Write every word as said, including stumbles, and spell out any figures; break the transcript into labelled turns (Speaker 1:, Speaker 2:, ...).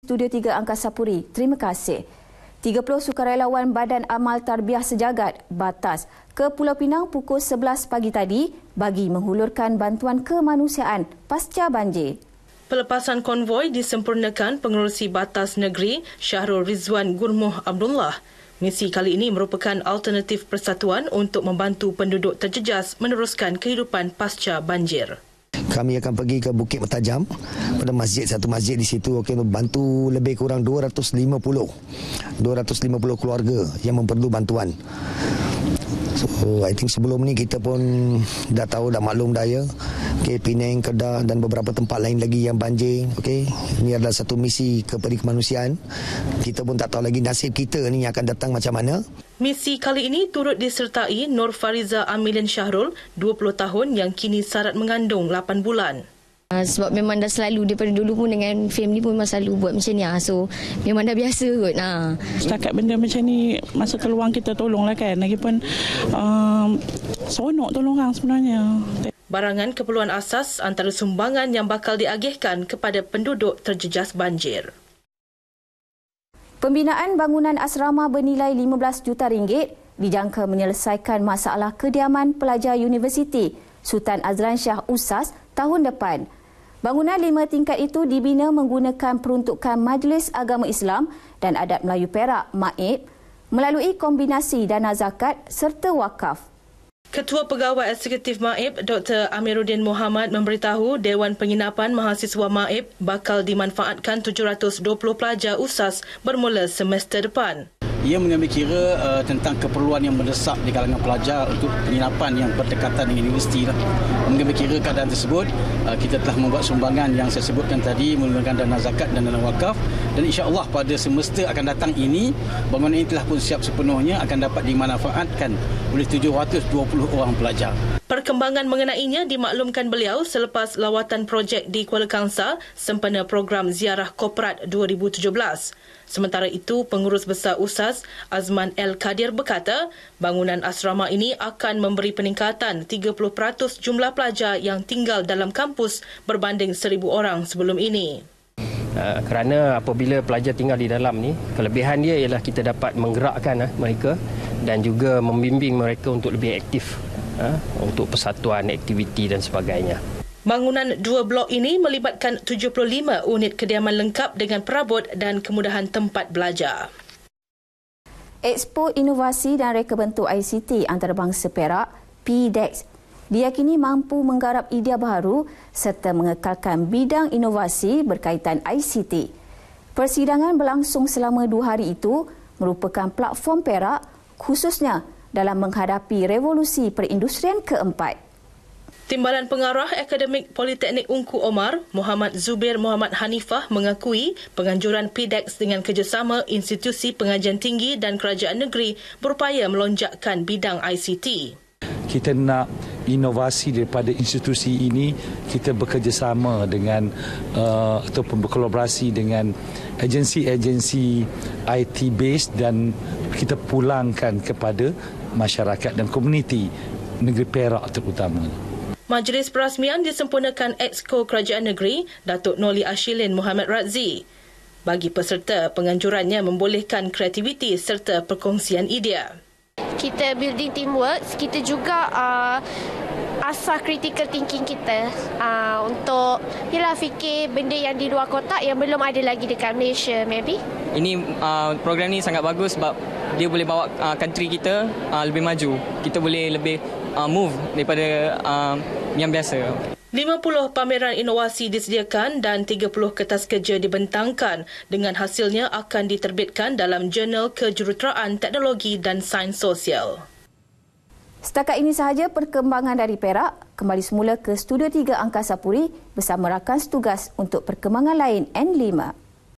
Speaker 1: Studio tiga Angkasa Puri. Terima kasih. tiga puluh sukarelawan Badan Amal Tarbiyah Sejagat Batas ke Pulau Pinang pukul sebelas pagi tadi bagi menghulurkan bantuan kemanusiaan pasca banjir.
Speaker 2: Pelepasan konvoi disempurnakan Pengerusi Batas Negeri Syahrul Rizwan Gurmuh Abdullah. Misi kali ini merupakan alternatif persatuan untuk membantu penduduk terjejas meneruskan kehidupan pasca banjir.
Speaker 3: Kami akan pergi ke Bukit Mertajam pada masjid, satu masjid di situ, okay, untuk bantu lebih kurang dua ratus lima puluh keluarga yang memerlu bantuan. So, I think sebelum ni kita pun dah tahu, dah maklum dah ya. Okay, Penang, Kedah dan beberapa tempat lain lagi yang banjir. Okay, ini adalah satu misi kepada kemanusiaan. Kita pun tak tahu lagi nasib kita ni yang akan datang macam mana.
Speaker 2: Misi kali ini turut disertai Nur Fariza Amilin Syahrul, dua puluh tahun yang kini sarat mengandung lapan bulan.
Speaker 4: Sebab memang dah selalu daripada dulu pun dengan family pun memang selalu buat macam ni. So memang dah biasa kot. Nah.
Speaker 5: Setakat benda macam ni, masa terluang kita tolonglah kan. Lagipun um, seronok tolong orang sebenarnya.
Speaker 2: Barangan keperluan asas antara sumbangan yang bakal diagihkan kepada penduduk terjejas banjir.
Speaker 1: Pembinaan bangunan asrama bernilai lima belas juta ringgit dijangka menyelesaikan masalah kediaman pelajar Universiti Sultan Azlan Shah U S A S tahun depan. Bangunan lima tingkat itu dibina menggunakan peruntukan Majlis Agama Islam dan Adat Melayu Perak M A I P melalui kombinasi dana zakat serta wakaf.
Speaker 2: Ketua Pegawai Eksekutif M A I P Doktor Amiruddin Muhammad memberitahu Dewan Penginapan Mahasiswa M A I P bakal dimanfaatkan tujuh ratus dua puluh pelajar U S A S bermula semester depan.
Speaker 6: Ia mengambil kira uh, tentang keperluan yang mendesak di kalangan pelajar untuk penginapan yang berdekatan dengan universiti. Lah. Mengambil kira keadaan tersebut, uh, kita telah membuat sumbangan yang saya sebutkan tadi menggunakan dana zakat dan dana wakaf, dan insya-Allah pada semester akan datang ini bangunan ini telah pun siap sepenuhnya akan dapat dimanfaatkan oleh tujuh ratus dua puluh orang pelajar.
Speaker 2: Perkembangan mengenainya dimaklumkan beliau selepas lawatan projek di Kuala Kangsar sempena program Ziarah Korporat dua ribu tujuh belas. Sementara itu, Pengurus Besar U S A S Azman El Kadir berkata, bangunan asrama ini akan memberi peningkatan tiga puluh peratus jumlah pelajar yang tinggal dalam kampus berbanding seribu orang sebelum ini.
Speaker 7: Uh, kerana apabila pelajar tinggal di dalam ni, kelebihan dia ialah kita dapat menggerakkan uh, mereka dan juga membimbing mereka untuk lebih aktif uh, untuk persatuan, aktiviti dan sebagainya.
Speaker 2: Bangunan dua blok ini melibatkan tujuh puluh lima unit kediaman lengkap dengan perabot dan kemudahan tempat belajar.
Speaker 1: Expo Inovasi dan Reka Bentuk I C T Antarabangsa Perak, P D E X, diyakini mampu menggarap idea baru serta mengekalkan bidang inovasi berkaitan I C T. Persidangan berlangsung selama dua hari itu merupakan platform Perak khususnya dalam menghadapi revolusi perindustrian keempat.
Speaker 2: Timbalan Pengarah Akademik Politeknik Ungku Omar, Muhammad Zubir Muhammad Hanifah mengakui penganjuran P D E X dengan kerjasama institusi pengajian tinggi dan kerajaan negeri berupaya melonjakkan bidang I C T.
Speaker 8: Kita nak inovasi daripada institusi ini, kita bekerjasama dengan uh, ataupun berkolaborasi dengan agensi-agensi I T based dan kita pulangkan kepada masyarakat dan komuniti negeri Perak terutama.
Speaker 2: Majlis perasmian disempurnakan Exco Kerajaan Negeri Datuk Noli Ashilin Muhammad Razzi. Bagi peserta, penganjurannya membolehkan kreativiti serta perkongsian idea.
Speaker 9: Kita building teamwork, kita juga uh, asah critical thinking kita uh, untuk yalah fikir benda yang di luar kotak yang belum ada lagi dekat Malaysia maybe. Ini
Speaker 10: uh, program ni sangat bagus sebab dia boleh bawa uh, country kita uh, lebih maju. Kita boleh lebih uh, move daripada uh, yang biasa.
Speaker 2: lima puluh pameran inovasi disediakan dan tiga puluh kertas kerja dibentangkan dengan hasilnya akan diterbitkan dalam Jurnal Kejuruteraan Teknologi dan Sains Sosial.
Speaker 1: Setakat ini sahaja perkembangan dari Perak. Kembali semula ke Studio tiga Angkasa Puri bersama rakan setugas untuk perkembangan lain N lima.